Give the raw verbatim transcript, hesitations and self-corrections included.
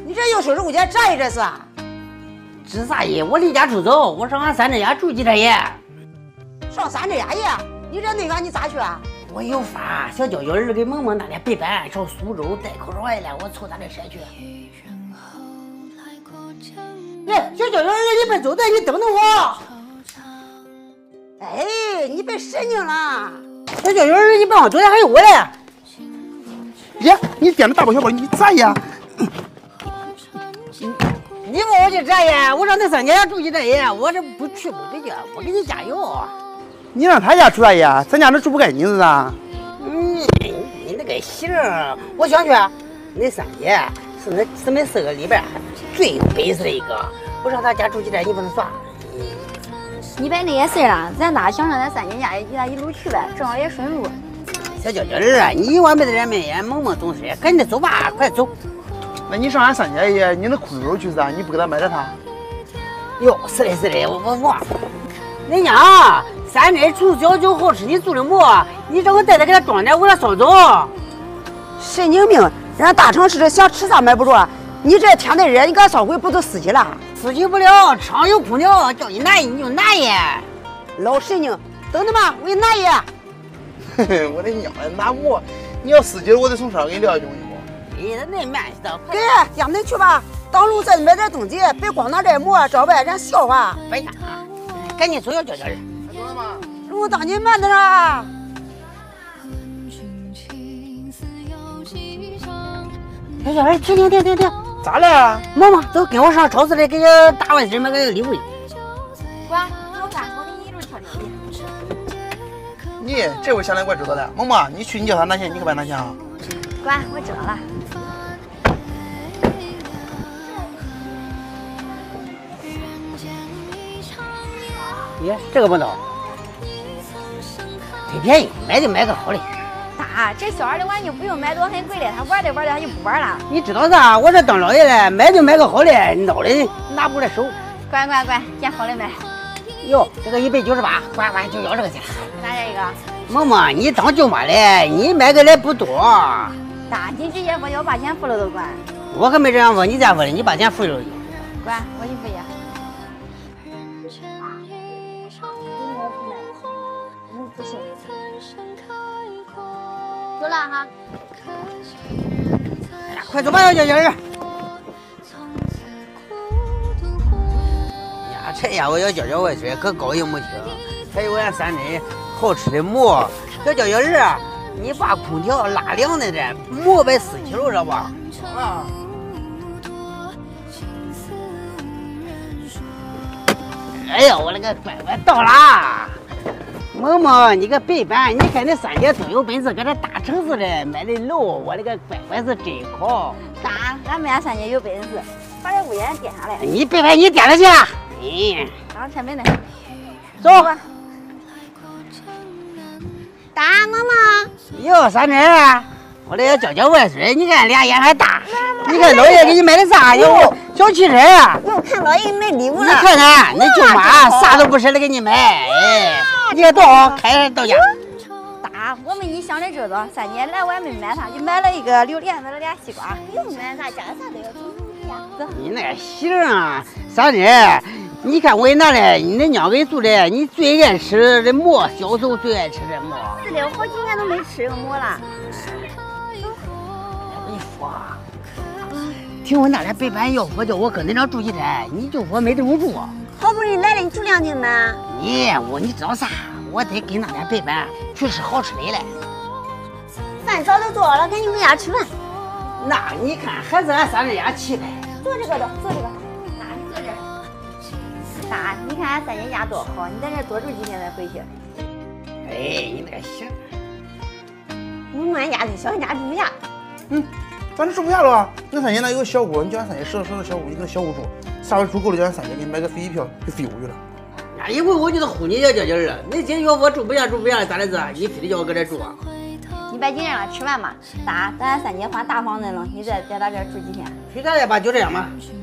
你这又收拾屋间这一这是？ 值啥夜？我离家出走，我上俺三婶家住几天夜。 上三婶家夜？你这那个你咋去啊？ 我有法，小娇娇儿给萌萌那天白班上苏州带口罩来了，我凑他的车去。哎，小娇娇儿，你别走的，你等等我。 哎，你别神经了。 小娇娇儿，你别往昨天还有我嘞。 呀，你掂着大包小包，你咋呀？ 你问我去咋呀？我上那三姐家住几天夜，我这不去不对劲，我给你加油。 你让他家住啥呀？咱家那住不干净是咋？ 嗯，你那个姓儿，我想去。那三姐是那姊妹四个里边最有本事的一个，我上她家住几天，你不能耍。 你别那些事了，咱俩想上咱三姐家一家一路去呗，正好也顺路。 小娇娇儿啊，你完没得人面眼，萌萌懂事，赶紧走吧，快走。 那你上俺三姐爷，你那裤子肉去是咋？你不给他买点他？ 哟，是的，是的，我我忘了。人家三珍从小就好吃你做的馍，你让我带他给他装点，我给他捎走。 神经病！人家大城市想吃啥买不着，你这天太热，你给他烧回不都死机了？ 死机不了，厂有空调，叫你拿一你就拿一。 老神经！等等吧，我给你拿一。 嘿嘿，我的娘呀，拿馍！你要死机了，我得从车上给你撂下去。 哎，那慢些的， 给，要么你去吧，当路再买点东西，别光拿这馍，找外人笑话。 别干啊！赶紧走，小娇娇儿。 走了吗？ 路当你慢点啊！ 小娇儿，停停停停停！ 咋了？ 萌萌，走，跟我上超市里给大外甥买个礼物去。 乖，我干，我给你一路挑挑的。 你这回想来怪知道的。萌萌，你去你叫他拿钱，你可别拿钱啊。 乖，我知道了。 耶，这个不孬，忒便宜，买就买个好的。 大，这小孩的玩具不用买多很贵的，他玩着玩着他就不玩了。 你知道啥？我这当老爷的，买就买个好的，孬的拿不来手。 乖乖乖，捡好的买。 哟，这个一百九十八，乖乖就要这个去了。 拿这个。 萌萌，你当舅妈的，你买个来不多。 大，你直接把要把钱付了都管。 我可没这样说，你咋说的？你把钱付了就。 乖，我去付去。走了哈。 哎呀，快走吧，小娇娇儿。呀，这家伙小娇娇外孙可高兴没听，还有俺三珍好吃的馍。小娇娇儿，你把空调拉凉那点，馍别死气了，知道吧？啊。哎呀，我那个乖乖到啦！萌萌，你个白板，你看那三姐多有本事，搁这大城市里买的楼，我那个乖乖是真好。 大，俺们家三姐有本事，把这屋檐垫下来。 你别别，你垫着去。哎， 当前面的， 走。 大，妈妈。 哟，三珍，我这要娇娇外孙，你看俩眼还大。你看老爷给你买的啥？哟，小汽车。 哟，看老爷买礼物你了。 看看，那舅妈啥都不舍得给你买。哎，你看多好，开到家。 大，我们一想着这个，三姐来我也没买啥，就买了一个榴莲，买了俩西瓜，不用买啥，家里啥都有，从头家走。 你那个行啊，三珍，你看我给你拿来，你那娘给你做的，你最爱吃的馍，小时候最爱吃的馍。 是的，我好几年都没吃这个馍了。 我跟你说啊，听我那天白板要我叫我搁那上住几天，你就说没地方住。 好不容易来了，你住两天呢？ 你我你知道啥？我得跟那天白板去吃好吃的来。 饭早都做好了，赶紧回家吃饭。 那你看还是俺三珍家气派。 坐这个都，坐这个。大，你坐这儿。大，你看俺三姐家多好，你在这多住几天再回去。 哎，你那个行。 我们俺家的小俺家住不下。 嗯，咱这住不下了啊！俺三姐那有个小屋，你叫俺三姐舍舍小屋，你搁小屋住。下回住够了，叫俺三姐给你买个飞机票，就飞过去了。 那一回我就得唬你小娇娇儿了。那今要我住不下住不下咋的子？你非得叫我搁这住啊？ 你别紧张了，吃饭吧。大，咱三姐换大房子了，你再在咱这住几天。 去咱也吧，就这样吧。